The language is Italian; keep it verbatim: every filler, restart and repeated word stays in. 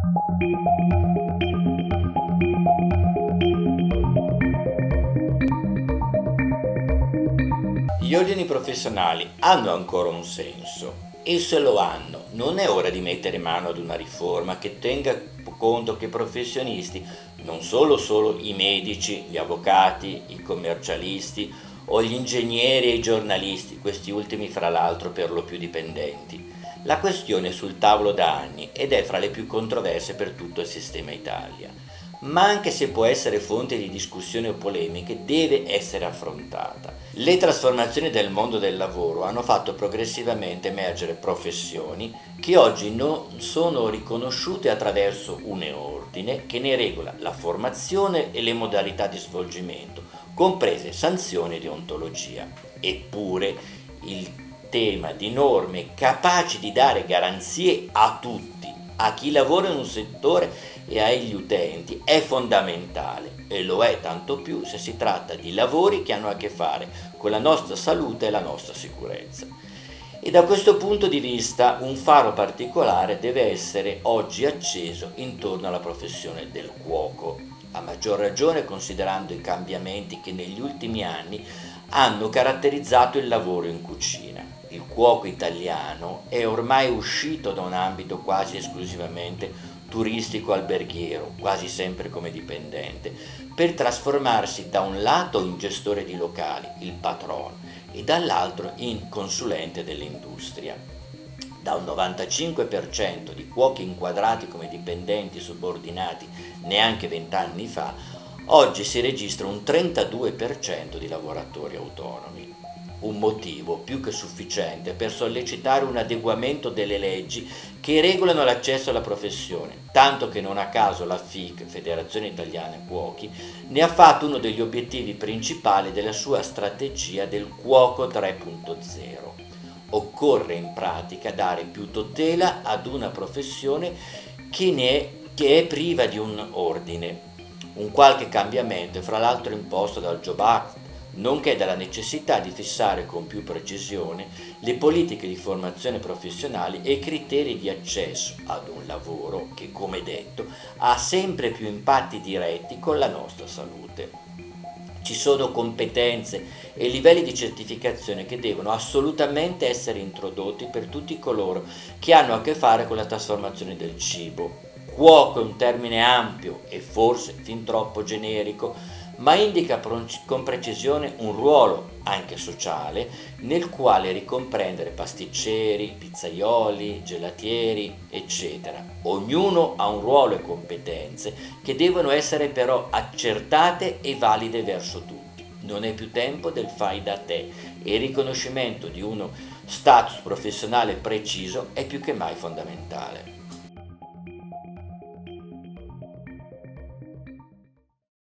Gli ordini professionali hanno ancora un senso e se lo hanno, non è ora di mettere mano ad una riforma che tenga conto che i professionisti, non solo solo i medici, gli avvocati, i commercialisti o gli ingegneri e i giornalisti, questi ultimi fra l'altro per lo più dipendenti. La questione è sul tavolo da anni ed è fra le più controverse per tutto il sistema Italia. Ma anche se può essere fonte di discussioni o polemiche, deve essere affrontata. Le trasformazioni del mondo del lavoro hanno fatto progressivamente emergere professioni che oggi non sono riconosciute attraverso un ordine che ne regola la formazione e le modalità di svolgimento, comprese sanzioni e deontologia. Eppure il tema di norme capaci di dare garanzie a tutti, a chi lavora in un settore e agli utenti, è fondamentale e lo è tanto più se si tratta di lavori che hanno a che fare con la nostra salute e la nostra sicurezza. E da questo punto di vista un faro particolare deve essere oggi acceso intorno alla professione del cuoco, a maggior ragione considerando i cambiamenti che negli ultimi anni hanno caratterizzato il lavoro in cucina. Il cuoco italiano è ormai uscito da un ambito quasi esclusivamente turistico alberghiero, quasi sempre come dipendente, per trasformarsi da un lato in gestore di locali, il patrono, e dall'altro in consulente dell'industria. Da un novantacinque per cento di cuochi inquadrati come dipendenti subordinati neanche vent'anni fa, oggi si registra un trentadue per cento di lavoratori autonomi. Un motivo più che sufficiente per sollecitare un adeguamento delle leggi che regolano l'accesso alla professione, tanto che non a caso la F I C, Federazione Italiana Cuochi, ne ha fatto uno degli obiettivi principali della sua strategia del cuoco tre punto zero. Occorre in pratica dare più tutela ad una professione che, ne è, che è priva di un ordine. Un qualche cambiamento è fra l'altro imposto dal Job Act, nonché dalla necessità di fissare con più precisione le politiche di formazione professionale e i criteri di accesso ad un lavoro che, come detto, ha sempre più impatti diretti con la nostra salute. Ci sono competenze e livelli di certificazione che devono assolutamente essere introdotti per tutti coloro che hanno a che fare con la trasformazione del cibo. Cuoco è un termine ampio e forse fin troppo generico, ma indica con precisione un ruolo, anche sociale, nel quale ricomprendere pasticceri, pizzaioli, gelatieri, eccetera. Ognuno ha un ruolo e competenze che devono essere però accertate e valide verso tutti. Non è più tempo del fai da te e il riconoscimento di uno status professionale preciso è più che mai fondamentale.